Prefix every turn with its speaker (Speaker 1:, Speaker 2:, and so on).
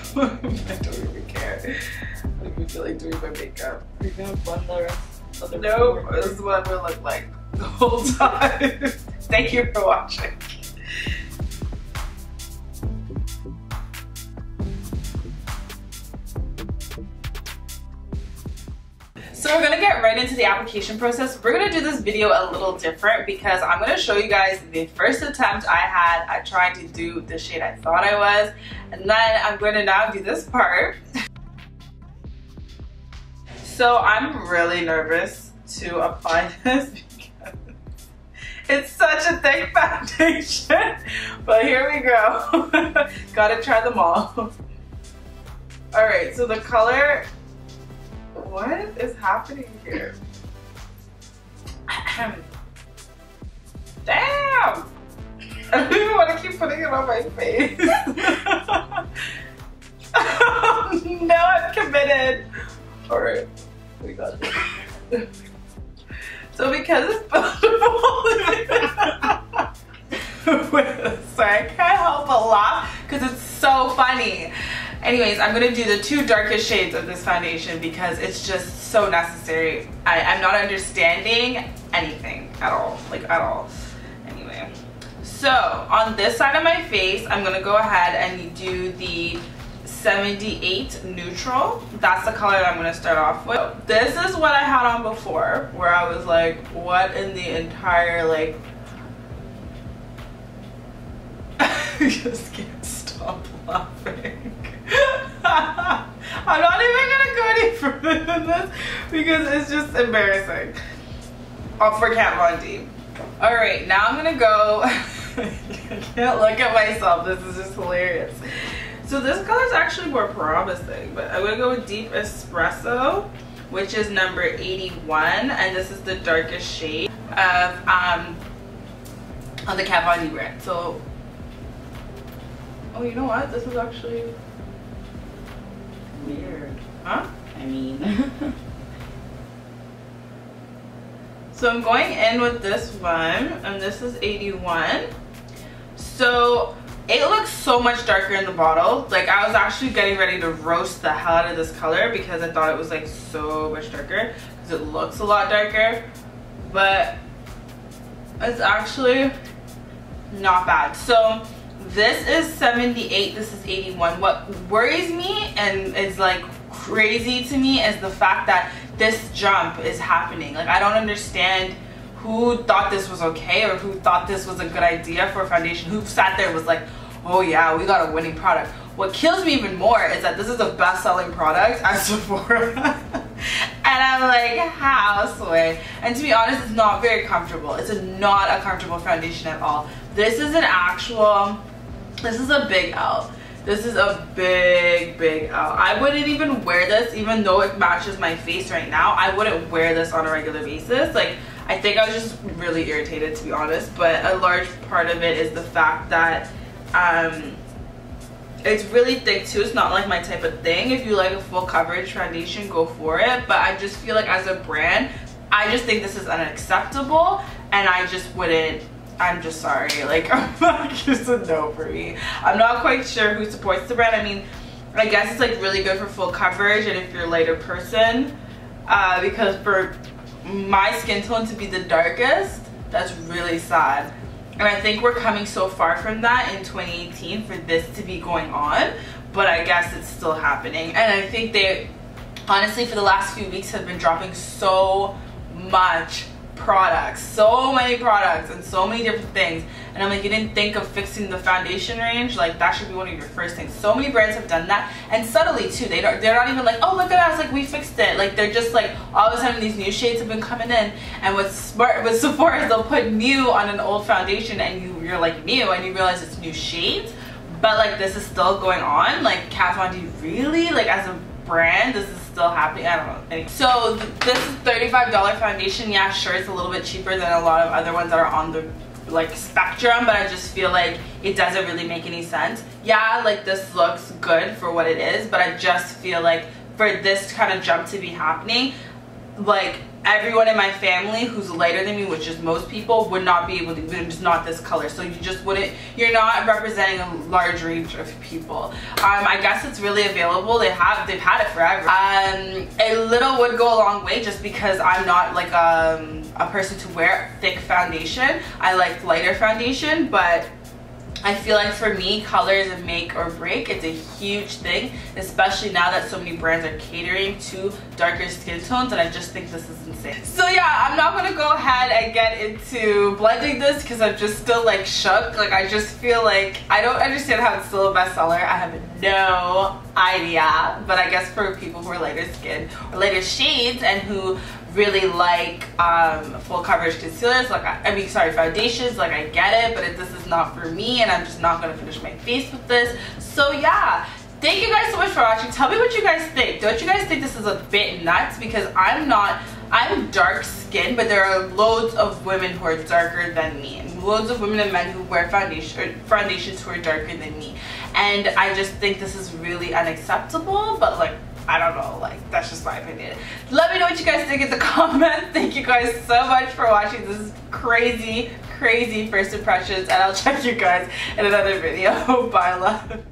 Speaker 1: I don't even care. I don't even feel like doing my makeup.
Speaker 2: Are you gonna blend the rest of the
Speaker 1: Nope, this is what I'm gonna look like the whole time. Thank you for watching. So we're gonna get right into the application process. We're gonna do this video a little different because I'm gonna show you guys the first attempt I had at trying to do the shade I thought I was, and then I'm gonna now do this part. So I'm really nervous to apply this because it's such a thick foundation, but here we go. Gotta try them all. All right, so the color, what is happening here? Damn! I don't even want to keep putting it on my face. No, I'm committed. All right, we got this. So because it's sorry, I can't help but laugh because it's so funny. Anyways, I'm gonna do the two darkest shades of this foundation because it's just so necessary. I'm not understanding anything at all, like at all. Anyway, so on this side of my face, I'm gonna go ahead and do the 78 neutral. That's the color that I'm gonna start off with. This is what I had on before, where I was like, what in the entire, like, I just can't stop laughing. I'm not even gonna go any further than this because it's just embarrassing. Oh, for Kat Von D. Alright, now I'm gonna go. I can't look at myself, this is just hilarious. So this color is actually more promising, but I'm gonna go with Deep Espresso, which is number 81, and this is the darkest shade of on the Kat Von D brand. So, oh, you know what? This is actually weird, huh?
Speaker 2: I mean,
Speaker 1: so I'm going in with this one, and this is 81. So it looks so much darker in the bottle. Like, I was actually getting ready to roast the hell out of this color because I thought it was like so much darker because it looks a lot darker, but it's actually not bad. So this is 78, this is 81. What worries me and is like crazy to me is the fact that this jump is happening. Like, I don't understand who thought this was okay or who thought this was a good idea for a foundation, who sat there and was like, oh yeah, we got a winning product. What kills me even more is that this is a best-selling product at Sephora. And I'm like, how, Sway? And to be honest, it's not very comfortable. It's not a comfortable foundation at all. This is an actual, this is a big L. This is a big, big L. I wouldn't even wear this, even though it matches my face right now. I wouldn't wear this on a regular basis. Like, I think I was just really irritated, to be honest. But a large part of it is the fact that it's really thick too. It's not like my type of thing. If you like a full coverage foundation, go for it. But I just feel like as a brand, I just think this is unacceptable, and I just wouldn't. I'm just sorry, like, just a no for me. I'm not quite sure who supports the brand. I mean, I guess it's like really good for full coverage and if you're a lighter person, because for my skin tone to be the darkest, that's really sad. And I think we're coming so far from that in 2018 for this to be going on, but I guess it's still happening. And I think they, honestly, for the last few weeks have been dropping so much products, so many products and so many different things, and I'm like, you didn't think of fixing the foundation range? Like, that should be one of your first things. So many brands have done that, and subtly too. They're not even like, oh, look at us, like, we fixed it. Like, they're just like, all of a sudden these new shades have been coming in, and what's smart with Sephora is they'll put new on an old foundation, and you're like new and you realize it's new shades, but like this is still going on. Like, Kat Von D, really, like, as a brand, this is still happening. I don't know. Anyway. So this is $35 foundation. Yeah, sure, it's a little bit cheaper than a lot of other ones that are on the like spectrum, but I just feel like it doesn't really make any sense. Yeah, like, this looks good for what it is, but I just feel like for this kind of jump to be happening, like, everyone in my family who's lighter than me, which is most people, would not be able to, it's not this color. So you just wouldn't, you're not representing a large range of people. I guess it's really available. They've had it forever. A little would go a long way, just because I'm not like a person to wear thick foundation. I like lighter foundation, but I feel like for me, color is a make or break. It's a huge thing, especially now that so many brands are catering to darker skin tones, and I just think this is insane. So yeah, I'm not gonna go ahead and get into blending this because I'm just still like shook. Like, I just feel like I don't understand how it's still a bestseller. I have no idea, but I guess for people who are lighter skin or lighter shades and who really like full coverage concealers, like foundations, like I get it, but this is not for me, and I'm just not gonna finish my face with this. So yeah, thank you guys so much for watching. Tell me what you guys think. Don't you guys think this is a bit nuts? Because I'm dark skinned, but there are loads of women who are darker than me, and loads of women and men who wear foundations who are darker than me, and I just think this is really unacceptable. But like, I don't know, like, that's just my opinion. Let me know what you guys think in the comments. Thank you guys so much for watching. This is crazy first impressions, and I'll check you guys in another video. Bye, love.